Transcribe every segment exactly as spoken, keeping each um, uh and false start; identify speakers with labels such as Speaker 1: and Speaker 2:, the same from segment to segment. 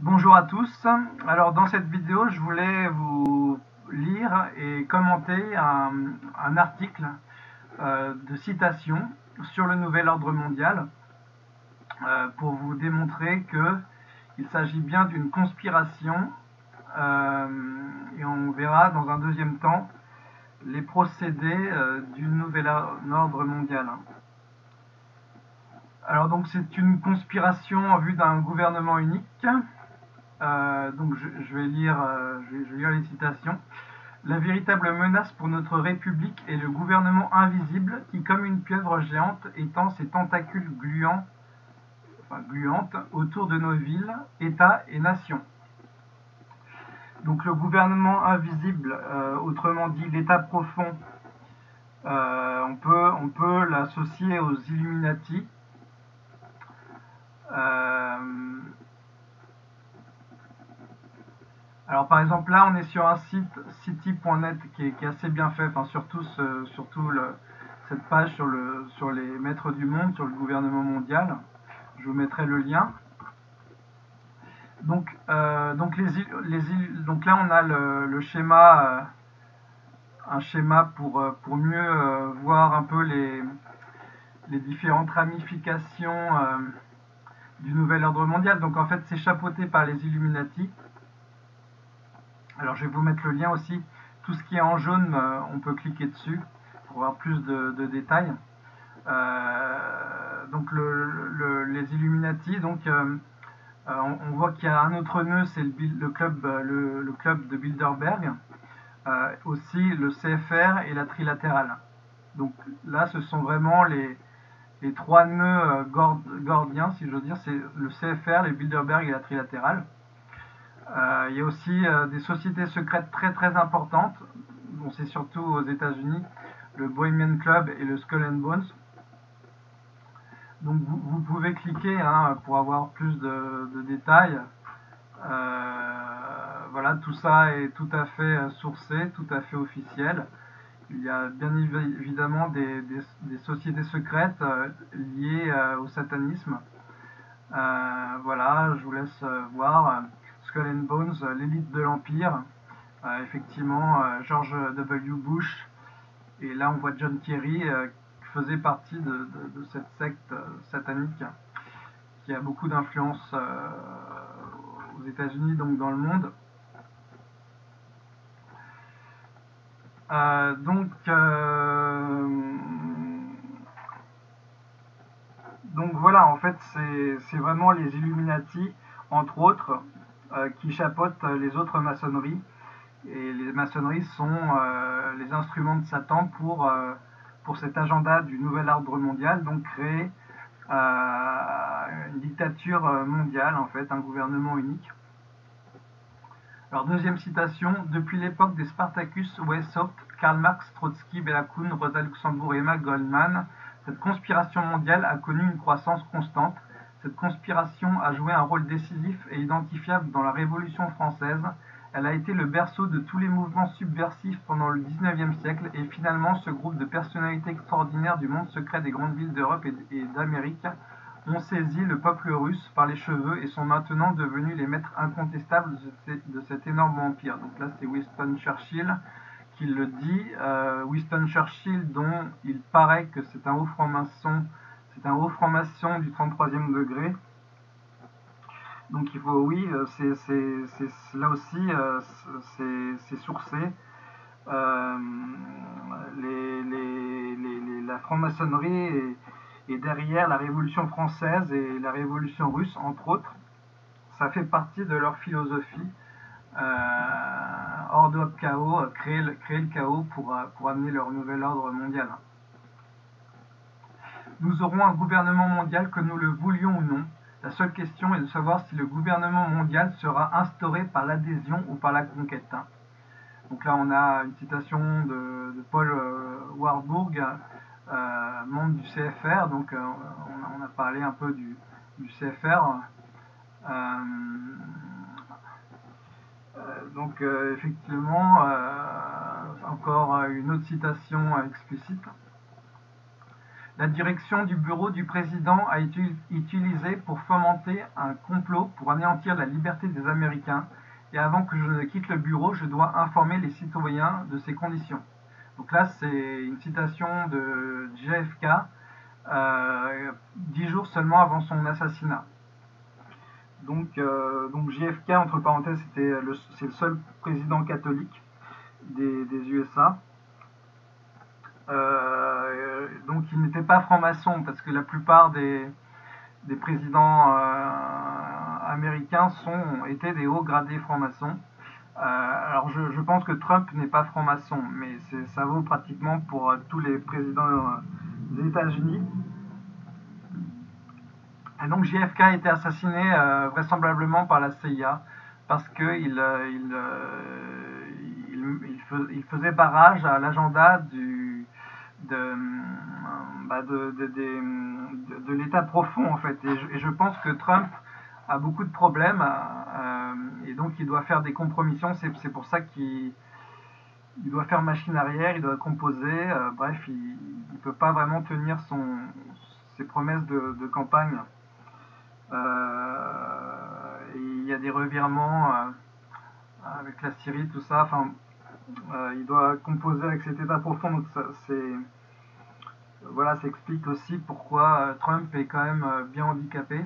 Speaker 1: Bonjour à tous. Alors dans cette vidéo, je voulais vous lire et commenter un, un article euh, de citation sur le nouvel ordre mondial euh, pour vous démontrer qu'il s'agit bien d'une conspiration euh, et on verra dans un deuxième temps les procédés euh, du nouvel ordre mondial. Alors donc c'est une conspiration en vue d'un gouvernement unique. Euh, donc je, je, vais lire, euh, je, vais, je vais lire les citations. La véritable menace pour notre République est le gouvernement invisible qui, comme une pieuvre géante, étend ses tentacules gluants, enfin, gluantes autour de nos villes, États et nations. Donc le gouvernement invisible, euh, autrement dit l'État profond, euh, on peut, on peut l'associer aux Illuminati. Euh, Alors par exemple là on est sur un site city point net qui est, qui est assez bien fait, enfin surtout, ce, surtout le, cette page sur, le, sur les maîtres du monde, sur le gouvernement mondial. Je vous mettrai le lien. Donc, euh, donc, les, les, donc là on a le, le schéma, euh, un schéma pour, pour mieux euh, voir un peu les, les différentes ramifications euh, du nouvel ordre mondial. Donc en fait c'est chapeauté par les Illuminati. Alors je vais vous mettre le lien aussi. Tout ce qui est en jaune, euh, on peut cliquer dessus pour avoir plus de, de détails. Euh, donc le, le, les Illuminati, donc euh, on, on voit qu'il y a un autre nœud, c'est le, le, club, le, le club de Bilderberg. Euh, aussi le C F R et la trilatérale. Donc là, ce sont vraiment les, les trois nœuds gord, gordiens, si j'ose dire, c'est le C F R, les Bilderberg et la trilatérale. Euh, il y a aussi euh, des sociétés secrètes très très importantes, bon, c'est surtout aux États-Unis, le Bohemian Club et le Skull and Bones. Donc vous, vous pouvez cliquer hein, pour avoir plus de, de détails. Euh, voilà, tout ça est tout à fait sourcé, tout à fait officiel. Il y a bien évidemment des, des, des sociétés secrètes euh, liées euh, au satanisme. Euh, voilà, je vous laisse euh, voir. Skull and Bones, l'élite de l'Empire. Euh, effectivement, euh, George W. Bush. Et là, on voit John Kerry euh, qui faisait partie de, de, de cette secte euh, satanique qui a beaucoup d'influence euh, aux États-Unis, donc dans le monde. Euh, donc, euh, donc voilà, en fait, c'est vraiment les Illuminati, entre autres, euh, qui chapeautent les autres maçonneries. Et les maçonneries sont euh, les instruments de Satan pour, euh, pour cet agenda du nouvel ordre mondial, donc créer euh, une dictature mondiale, en fait, un gouvernement unique. Alors, deuxième citation, depuis l'époque des Spartacus, Weishaupt, Karl Marx, Trotsky, Bella Kun, Rosa Luxembourg et Emma Goldman, cette conspiration mondiale a connu une croissance constante. Cette conspiration a joué un rôle décisif et identifiable dans la Révolution française. Elle a été le berceau de tous les mouvements subversifs pendant le dix-neuvième siècle et finalement ce groupe de personnalités extraordinaires du monde secret des grandes villes d'Europe et d'Amérique ont saisi le peuple russe par les cheveux et sont maintenant devenus les maîtres incontestables de cet énorme empire. Donc là c'est Winston Churchill qui le dit. Euh, Winston Churchill dont il paraît que c'est un haut franc-maçon, c'est un haut franc-maçon du trente-troisième degré. Donc il faut, oui, c'est là aussi euh, c'est sourcé. Euh, les, les, les, la franc-maçonnerie est, est derrière la Révolution française et la Révolution russe, entre autres. Ça fait partie de leur philosophie. Euh, ordre of chaos, créer le, créer le chaos pour, pour amener leur nouvel ordre mondial. Nous aurons un gouvernement mondial que nous le voulions ou non. La seule question est de savoir si le gouvernement mondial sera instauré par l'adhésion ou par la conquête. Donc là, on a une citation de, de Paul euh, Warburg, euh, membre du C F R. Donc, euh, on, on, a parlé un peu du, du C F R. Euh, euh, donc, euh, effectivement, euh, encore une autre citation explicite. La direction du bureau du président a été utilisée pour fomenter un complot pour anéantir la liberté des Américains, et avant que je ne quitte le bureau, je dois informer les citoyens de ces conditions. Donc là, c'est une citation de J F K, euh, dix jours seulement avant son assassinat. Donc, euh, donc J F K, entre parenthèses, c'était le, c'est le seul président catholique des, des U S A. Euh, donc il n'était pas franc-maçon, parce que la plupart des, des présidents euh, américains sont, étaient des hauts gradés francs-maçons. Euh, alors je, je pense que Trump n'est pas franc-maçon, mais ça vaut pratiquement pour euh, tous les présidents euh, des États-Unis. Et donc J F K a été assassiné euh, vraisemblablement par la C I A parce qu'il euh, il, euh, il, il, fais, il faisait barrage à l'agenda du de, bah de, de, de, de l'état profond en fait. Et je, et je pense que Trump a beaucoup de problèmes euh, et donc il doit faire des compromissions. C'est pour ça qu'il il doit faire machine arrière, il doit composer. Euh, bref, il ne peut pas vraiment tenir son, ses promesses de, de campagne. Euh, et il y a des revirements euh, avec la Syrie, tout ça. Enfin, euh, il doit composer avec cet état profond. Donc ça, c'est voilà, ça explique aussi pourquoi euh, Trump est quand même euh, bien handicapé.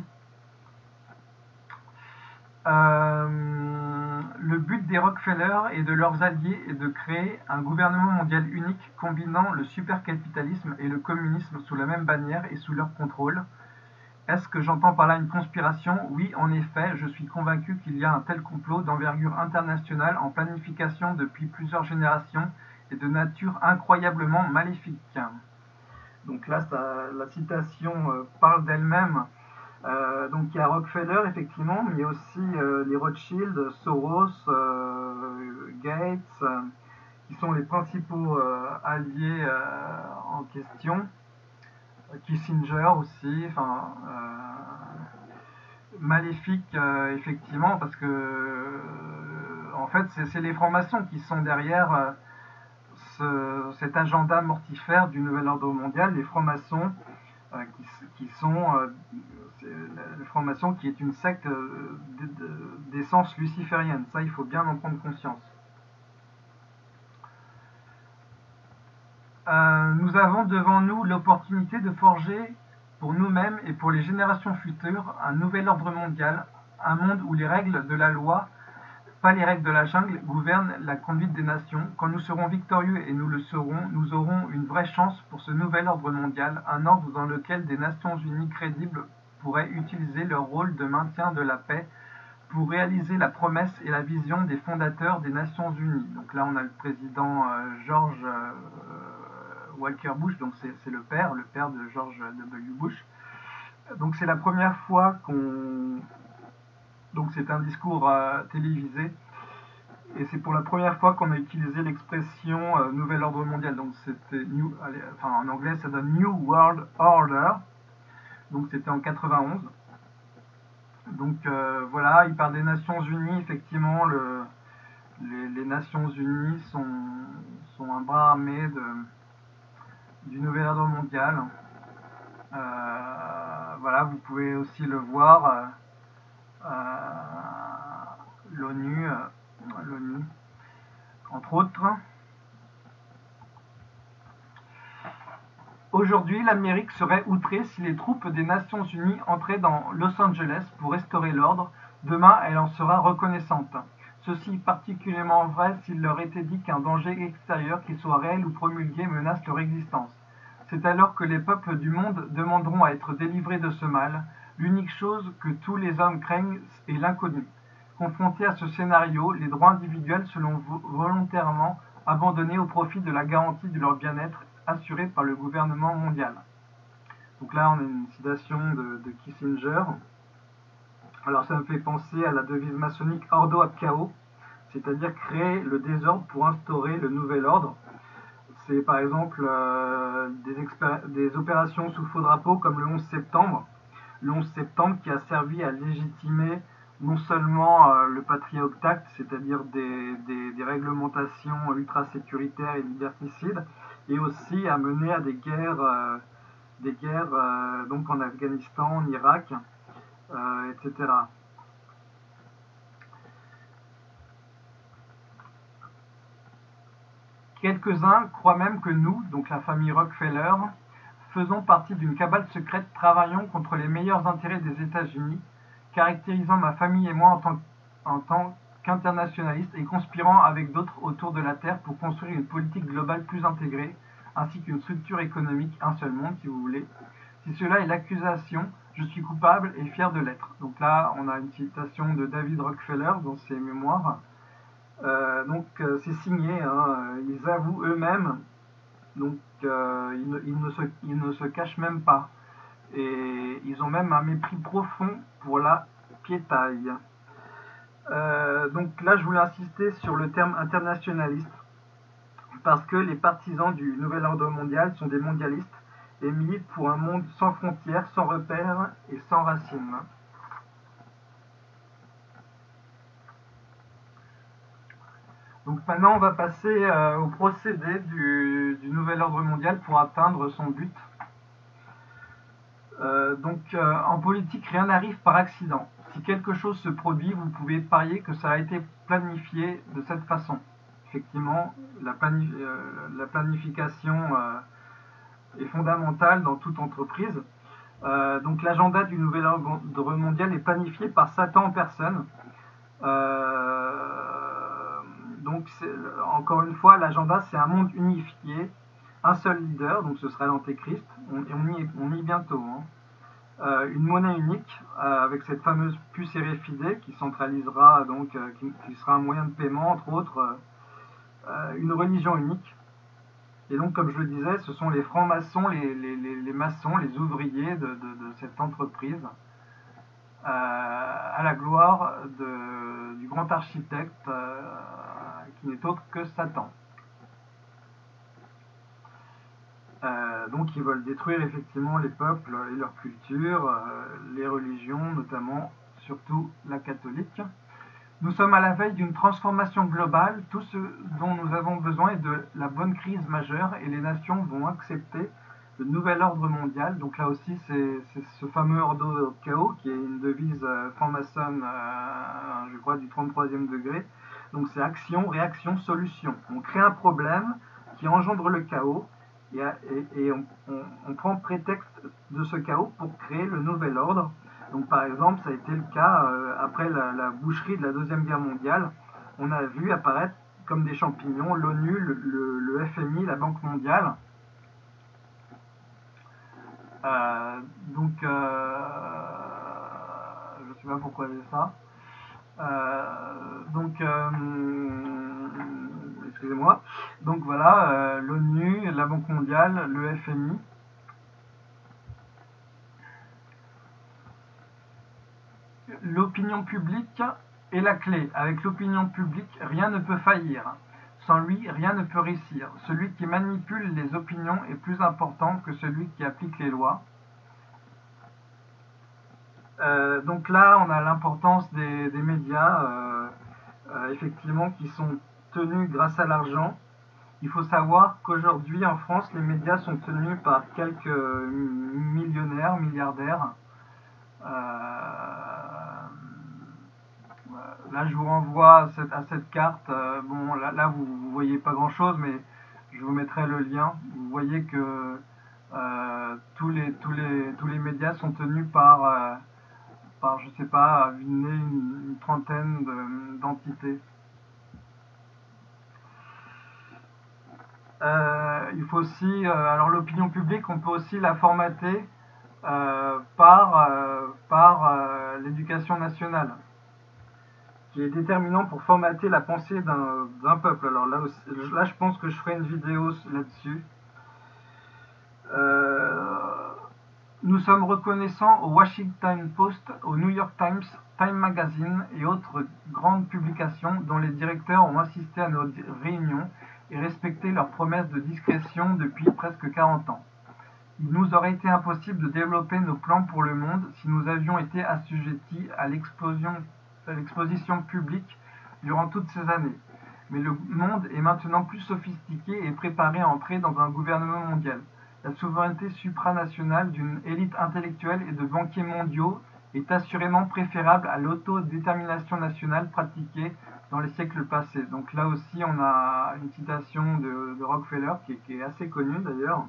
Speaker 1: Euh, le but des Rockefeller et de leurs alliés est de créer un gouvernement mondial unique combinant le supercapitalisme et le communisme sous la même bannière et sous leur contrôle. Est-ce que j'entends par là une conspiration? Oui, en effet, je suis convaincu qu'il y a un tel complot d'envergure internationale en planification depuis plusieurs générations et de nature incroyablement maléfique. Donc là, ça, la citation euh, parle d'elle-même. Euh, donc il y a Rockefeller, effectivement, mais il y a aussi euh, les Rothschild, Soros, euh, Gates, euh, qui sont les principaux euh, alliés euh, en question. Kissinger aussi, enfin, euh, maléfique euh, effectivement, parce que euh, en fait c'est les francs-maçons qui sont derrière euh, ce, cet agenda mortifère du nouvel ordre mondial. Les francs-maçons euh, qui, qui, sont euh, les francs-maçons qui est une secte euh, d'essence luciférienne. Ça, il faut bien en prendre conscience. Euh, nous avons devant nous l'opportunité de forger pour nous-mêmes et pour les générations futures un nouvel ordre mondial, un monde où les règles de la loi, pas les règles de la jungle, gouvernent la conduite des nations. Quand nous serons victorieux, et nous le serons, nous aurons une vraie chance pour ce nouvel ordre mondial, un ordre dans lequel des Nations Unies crédibles pourraient utiliser leur rôle de maintien de la paix pour réaliser la promesse et la vision des fondateurs des Nations Unies. Donc là, on a le président euh, George euh, Walker Bush, donc c'est le père, le père de George W. Bush. Donc c'est la première fois qu'on... Donc c'est un discours euh, télévisé, et c'est pour la première fois qu'on a utilisé l'expression euh, nouvel ordre mondial. Donc c'était new, enfin en anglais ça donne New World Order. Donc c'était en quatre-vingt-onze. Donc euh, voilà, il parle des Nations Unies. Effectivement, le, les, les Nations Unies sont, sont un bras armé de, du nouvel ordre mondial. Euh, voilà, vous pouvez aussi le voir. Euh, euh, l'ONU, euh, l'ONU, entre autres. Aujourd'hui, l'Amérique serait outrée si les troupes des Nations Unies entraient dans Los Angeles pour restaurer l'ordre. Demain, elle en sera reconnaissante. Ceci est particulièrement vrai s'il leur était dit qu'un danger extérieur, qu'il soit réel ou promulgué, menace leur existence. C'est alors que les peuples du monde demanderont à être délivrés de ce mal. L'unique chose que tous les hommes craignent est l'inconnu. Confrontés à ce scénario, les droits individuels seront volontairement abandonnés au profit de la garantie de leur bien-être assurée par le gouvernement mondial. Donc là, on a une citation de, de Kissinger. Alors ça me fait penser à la devise maçonnique Ordo ad Chaos, c'est-à-dire créer le désordre pour instaurer le nouvel ordre. C'est par exemple euh, des, des opérations sous faux drapeau comme le onze septembre. Le onze septembre qui a servi à légitimer non seulement euh, le Patriot Act, c'est-à-dire des, des, des réglementations ultra-sécuritaires et liberticides, et aussi à mener à des guerres, euh, des guerres euh, donc en Afghanistan, en Irak, euh, et cetera. Quelques-uns croient même que nous, donc la famille Rockefeller, faisons partie d'une cabale secrète travaillant contre les meilleurs intérêts des États-Unis, caractérisant ma famille et moi en tant, en tant qu'internationalistes et conspirant avec d'autres autour de la Terre pour construire une politique globale plus intégrée, ainsi qu'une structure économique, un seul monde si vous voulez. Si cela est l'accusation, je suis coupable et fier de l'être. Donc là, on a une citation de David Rockefeller dans ses mémoires. Euh, donc euh, c'est signé, hein, ils avouent eux-mêmes, donc euh, ils, ne, ils, ne se, ils ne se cachent même pas. Et ils ont même un mépris profond pour la piétaille. Euh, donc là, je voulais insister sur le terme internationaliste, parce que les partisans du nouvel ordre mondial sont des mondialistes et militent pour un monde sans frontières, sans repères et sans racines. Donc maintenant, on va passer euh, au procédé du, du nouvel ordre mondial pour atteindre son but. Euh, donc euh, en politique, rien n'arrive par accident. Si quelque chose se produit, vous pouvez parier que ça a été planifié de cette façon. Effectivement, la, planif euh, la planification euh, est fondamentale dans toute entreprise. Euh, donc l'agenda du nouvel ordre mondial est planifié par Satan en personne. Euh, donc encore une fois, l'agenda c'est un monde unifié, un seul leader, donc ce sera l'antéchrist, on, on, y est, on y est bientôt. Hein. Euh, une monnaie unique euh, avec cette fameuse puce R F I D qui centralisera donc euh, qui, qui, sera un moyen de paiement entre autres, euh, une religion unique. Et donc comme je le disais, ce sont les francs-maçons, les, les, les, les maçons, les ouvriers de, de, de cette entreprise, euh, à la gloire de, du grand architecte euh, qui n'est autre que Satan. Euh, donc ils veulent détruire effectivement les peuples et leur culture, euh, les religions notamment, surtout la catholique. Nous sommes à la veille d'une transformation globale, tout ce dont nous avons besoin est de la bonne crise majeure et les nations vont accepter le nouvel ordre mondial. Donc là aussi c'est ce fameux ordre chaos qui est une devise euh, franc-maçonne, euh, je crois du trente-troisième degré. Donc c'est action, réaction, solution. On crée un problème qui engendre le chaos, et, et, et on, on, on prend prétexte de ce chaos pour créer le nouvel ordre. Donc par exemple, ça a été le cas euh, après la, la boucherie de la Deuxième Guerre mondiale. On a vu apparaître comme des champignons l'ONU, le, le, le F M I, la Banque mondiale. Euh, donc, euh, je ne sais pas pourquoi j'ai ça. Euh, donc, euh, excusez-moi. Donc voilà, euh, l'ONU, la Banque mondiale, le F M I. L'opinion publique est la clé. Avec l'opinion publique, rien ne peut faillir. Sans lui, rien ne peut réussir. Celui qui manipule les opinions est plus important que celui qui applique les lois. Euh, donc là, on a l'importance des, des médias, euh, euh, effectivement, qui sont tenus grâce à l'argent. Il faut savoir qu'aujourd'hui, en France, les médias sont tenus par quelques millionnaires, milliardaires. Euh, Là, je vous renvoie à cette, à cette carte. Euh, bon, là, là vous ne voyez pas grand-chose, mais je vous mettrai le lien. Vous voyez que euh, tous, les, tous, les, tous les médias sont tenus par, euh, par je sais pas, une, une, une trentaine d'entités. Euh, il faut aussi, euh, alors l'opinion publique, on peut aussi la formater euh, par, euh, par euh, l'éducation nationale, qui est déterminant pour formater la pensée d'un peuple. Alors là, aussi, là, je pense que je ferai une vidéo là-dessus. Euh, nous sommes reconnaissants au Washington Post, au New York Times, Time Magazine et autres grandes publications dont les directeurs ont assisté à nos réunions et respecté leurs promesses de discrétion depuis presque quarante ans. Il nous aurait été impossible de développer nos plans pour le monde si nous avions été assujettis à l'exposition publique durant toutes ces années. Mais le monde est maintenant plus sophistiqué et préparé à entrer dans un gouvernement mondial. La souveraineté supranationale d'une élite intellectuelle et de banquiers mondiaux est assurément préférable à l'autodétermination nationale pratiquée dans les siècles passés. Donc là aussi, on a une citation de, de Rockefeller qui est, qui est assez connue d'ailleurs.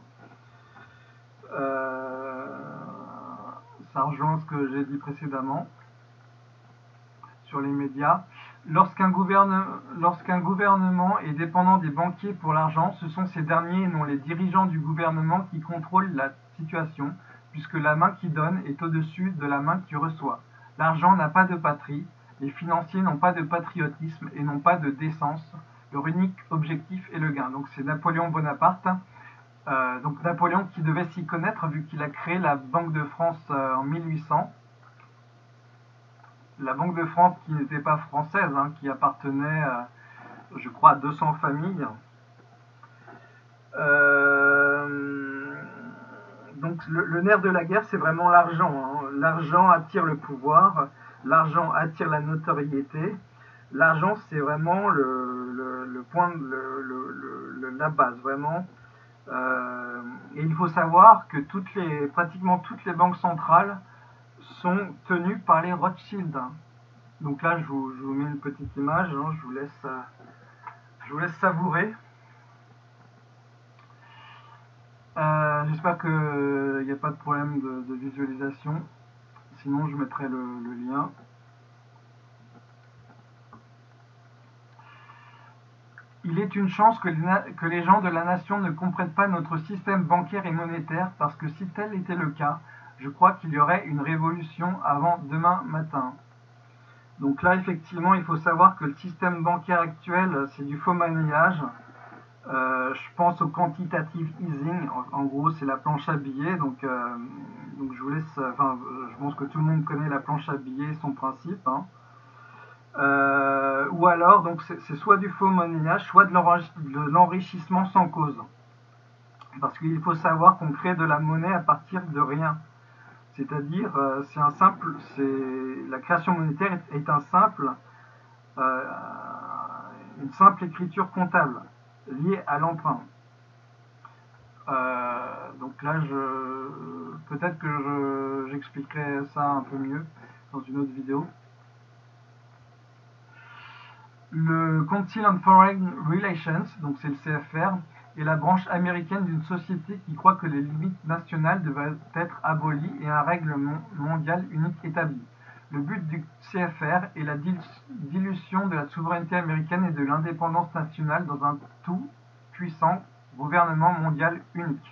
Speaker 1: Euh, ça rejoint ce que j'ai dit précédemment sur les médias. Lorsqu'un gouverne, lorsqu'un gouvernement est dépendant des banquiers pour l'argent, ce sont ces derniers et non les dirigeants du gouvernement qui contrôlent la situation, puisque la main qui donne est au-dessus de la main qui reçoit. L'argent n'a pas de patrie, les financiers n'ont pas de patriotisme et n'ont pas de décence. Leur unique objectif est le gain. Donc c'est Napoléon Bonaparte. Euh, donc Napoléon qui devait s'y connaître vu qu'il a créé la Banque de France euh, en mille huit cents. La Banque de France qui n'était pas française, hein, qui appartenait, euh, je crois, à deux cents familles. Euh, donc le, le nerf de la guerre, c'est vraiment l'argent. Hein. L'argent attire le pouvoir, l'argent attire la notoriété. L'argent, c'est vraiment le, le, le point, le, le, la base, vraiment. Euh, et il faut savoir que toutes les, pratiquement toutes les banques centrales sont tenues par les Rothschild. Donc là, je vous, je vous mets une petite image, hein, je, vous laisse, euh, je vous laisse savourer. Euh, J'espère qu'il n'y a pas de problème de, de visualisation, sinon je mettrai le, le lien. Il est une chance que les, que les gens de la nation ne comprennent pas notre système bancaire et monétaire, parce que si tel était le cas, je crois qu'il y aurait une révolution avant demain matin. Donc là, effectivement, il faut savoir que le système bancaire actuel, c'est du faux monnayage. Euh, je pense au quantitative easing. En, en gros, c'est la planche à billets. Donc, euh, donc je vous laisse. Enfin, je pense que tout le monde connaît la planche à billets, son principe. Hein. Euh, ou alors, donc c'est soit du faux monnayage, soit de l'enrichissement sans cause. Parce qu'il faut savoir qu'on crée de la monnaie à partir de rien. C'est-à-dire, euh, c'est un simple, c'est la création monétaire est, est un simple, euh, une simple écriture comptable liée à l'emprunt. Euh, donc là, je, peut-être que j'expliquerai ça un peu mieux dans une autre vidéo. Le Council on Foreign Relations, donc c'est le C F R, est la branche américaine d'une société qui croit que les limites nationales devraient être abolies et un règle mondiale unique établie. Le but du C F R est la dilution de la souveraineté américaine et de l'indépendance nationale dans un tout puissant gouvernement mondial unique.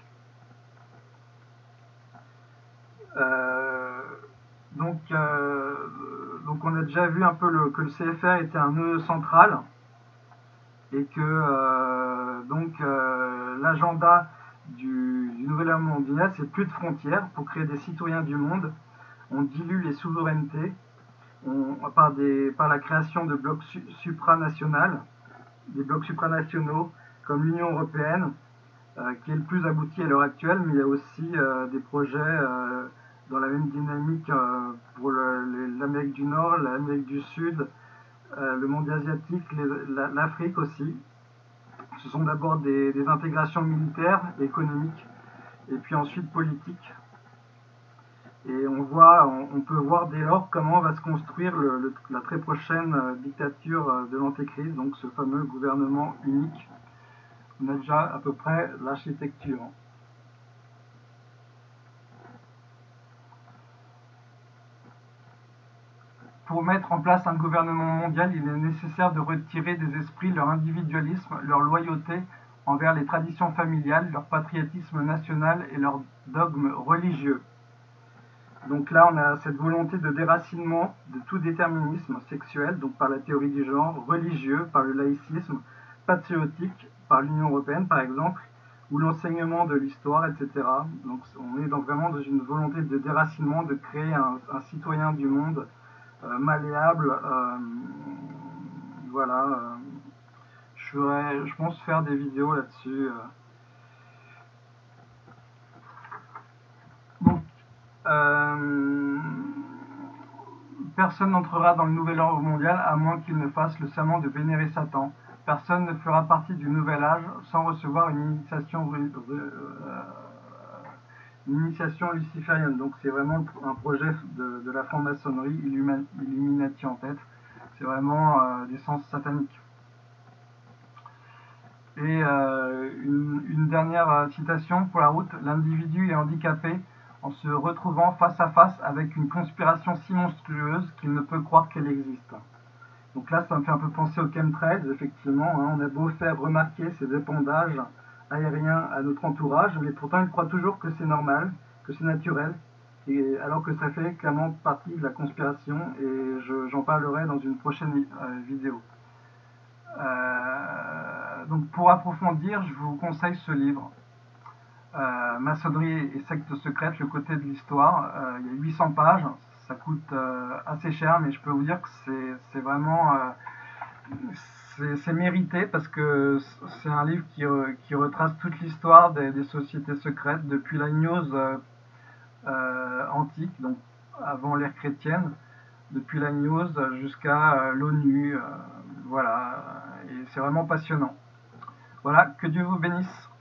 Speaker 1: Euh, donc, euh, donc on a déjà vu un peu le, que le C F R était un nœud central et que euh, donc euh, l'agenda du, du nouvel ordre mondial, c'est plus de frontières pour créer des citoyens du monde. On dilue les souverainetés on, par, des, par la création de blocs su, supranationaux, des blocs supranationaux comme l'Union européenne, euh, qui est le plus abouti à l'heure actuelle, mais il y a aussi euh, des projets euh, dans la même dynamique euh, pour l'Amérique du Nord, l'Amérique du Sud, euh, le monde asiatique, l'Afrique aussi. Ce sont d'abord des, des intégrations militaires, économiques, et puis ensuite politiques. Et on, voit, on, on peut voir dès lors comment va se construire le, le, la très prochaine euh, dictature euh, de l'Antéchrist, donc ce fameux gouvernement unique. On a déjà à peu près l'architecture. Pour mettre en place un gouvernement mondial, il est nécessaire de retirer des esprits leur individualisme, leur loyauté envers les traditions familiales, leur patriotisme national et leurs dogmes religieux. Donc là, on a cette volonté de déracinement de tout déterminisme sexuel, donc par la théorie du genre, religieux, par le laïcisme, patriotique, par l'Union européenne par exemple, ou l'enseignement de l'histoire, et cetera. Donc on est donc vraiment dans une volonté de déracinement, de créer un, un citoyen du monde euh, malléable. Euh, voilà. Euh, je, ferais, je pense faire des vidéos là-dessus. Euh. Donc, euh, personne n'entrera dans le nouvel ordre mondial à moins qu'il ne fasse le serment de vénérer Satan. Personne ne fera partie du nouvel âge sans recevoir une initiation l'initiation luciférienne. Donc c'est vraiment un projet de, de la franc-maçonnerie, Illuminati en tête. C'est vraiment euh, du sens satanique. Et euh, une, une dernière euh, citation pour la route. L'individu est handicapé en se retrouvant face à face avec une conspiration si monstrueuse qu'il ne peut croire qu'elle existe. Donc là, ça me fait un peu penser aux chemtrails, effectivement. Hein, on a beau faire remarquer ces épandages aériens à notre entourage, mais pourtant ils croient toujours que c'est normal, que c'est naturel, et, alors que ça fait clairement partie de la conspiration, et je, j'en parlerai dans une prochaine euh, vidéo. Euh, donc pour approfondir, je vous conseille ce livre, euh, Maçonnerie et secte secrète, le côté de l'histoire. Euh, il y a huit cents pages, ça coûte euh, assez cher, mais je peux vous dire que c'est, c'est vraiment... Euh, c'est mérité parce que c'est un livre qui, qui retrace toute l'histoire des, des sociétés secrètes depuis la gnose euh, euh, antique, donc avant l'ère chrétienne, depuis la gnose jusqu'à euh, l'ONU. Euh, voilà, et c'est vraiment passionnant. Voilà, que Dieu vous bénisse.